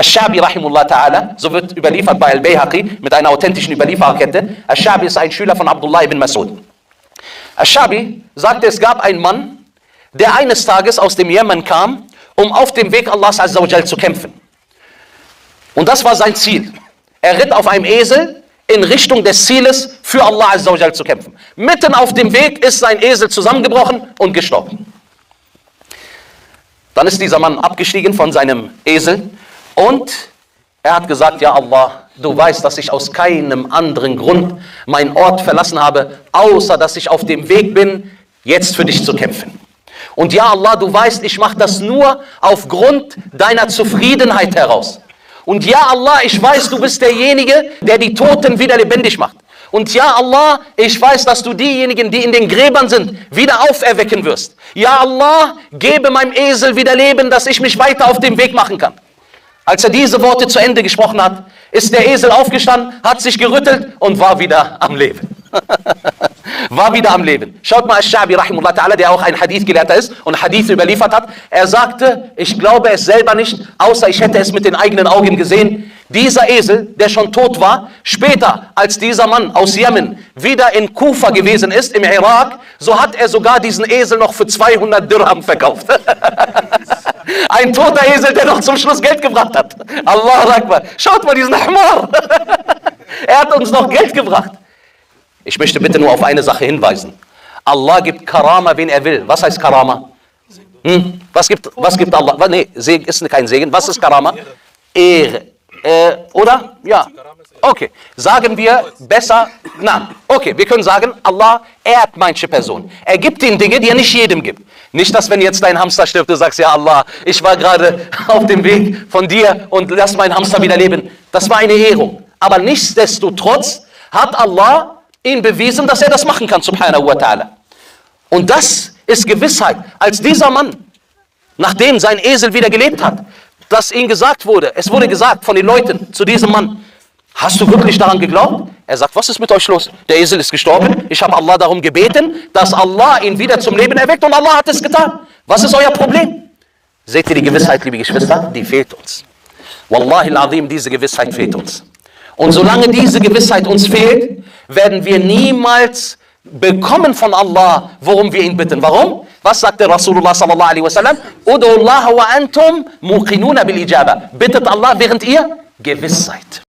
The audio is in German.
Ash-Sha'bi rahimullah ta'ala, so wird überliefert bei Al-Bayhaqi mit einer authentischen Überliefererkette. Ash-Sha'bi ist ein Schüler von Abdullah ibn Mas'ud. Ash-Sha'bi sagte, es gab einen Mann, der eines Tages aus dem Jemen kam, um auf dem Weg Allahs Azza wa Jal zu kämpfen. Und das war sein Ziel. Er ritt auf einem Esel in Richtung des Zieles, für Allah Azza wa Jal zu kämpfen. Mitten auf dem Weg ist sein Esel zusammengebrochen und gestorben. Dann ist dieser Mann abgestiegen von seinem Esel und er hat gesagt, ja Allah, du weißt, dass ich aus keinem anderen Grund meinen Ort verlassen habe, außer dass ich auf dem Weg bin, jetzt für dich zu kämpfen. Und ja Allah, du weißt, ich mache das nur aufgrund deiner Zufriedenheit heraus. Und ja Allah, ich weiß, du bist derjenige, der die Toten wieder lebendig macht. Und ja Allah, ich weiß, dass du diejenigen, die in den Gräbern sind, wieder auferwecken wirst. Ja Allah, gebe meinem Esel wieder Leben, dass ich mich weiter auf dem Weg machen kann. Als er diese Worte zu Ende gesprochen hat, ist der Esel aufgestanden, hat sich gerüttelt und war wieder am Leben. War wieder am Leben. Schaut mal, Ash-Sha'bi rahimullah ta'ala, der auch ein Hadith-Gelehrter ist und Hadith überliefert hat. Er sagte, ich glaube es selber nicht, außer ich hätte es mit den eigenen Augen gesehen. Dieser Esel, der schon tot war, später, als dieser Mann aus Jemen wieder in Kufa gewesen ist, im Irak, so hat er sogar diesen Esel noch für 200 Dirham verkauft. Ein toter Esel, der noch zum Schluss Geld gebracht hat. Allahu Akbar. Schaut mal diesen Ahmar. Er hat uns noch Geld gebracht. Ich möchte bitte nur auf eine Sache hinweisen. Allah gibt Karama, wen er will. Was heißt Karama? Was gibt Allah? Nee, Segen ist kein Segen. Was ist Karama? Ehre. Oder? Ja. Okay. Sagen wir besser, nein. Okay, wir können sagen, Allah ehrt manche Person. Er gibt ihnen Dinge, die er nicht jedem gibt. Nicht, dass wenn jetzt dein Hamster stirbt, du sagst, ja Allah, ich war gerade auf dem Weg von dir und lass meinen Hamster wieder leben. Das war eine Ehrung. Aber nichtsdestotrotz hat Allah ihn bewiesen, dass er das machen kann, subhanahu wa ta'ala. Und das ist Gewissheit. Als dieser Mann, nachdem sein Esel wieder gelebt hat, dass ihm gesagt wurde, es wurde gesagt von den Leuten zu diesem Mann, hast du wirklich daran geglaubt? Er sagt, was ist mit euch los? Der Esel ist gestorben, ich habe Allah darum gebeten, dass Allah ihn wieder zum Leben erweckt und Allah hat es getan. Was ist euer Problem? Seht ihr die Gewissheit, liebe Geschwister? Die fehlt uns. Wallahi al-Azim, diese Gewissheit fehlt uns. Und solange diese Gewissheit uns fehlt, werden wir niemals bekommen von Allah, worum wir ihn bitten. Warum? Was sagte Rasulullah sallallahu alaihi wasallam? Udu Allah wa antum muqinuna bil ijaba. Bittet Allah, während ihr gewiss seid.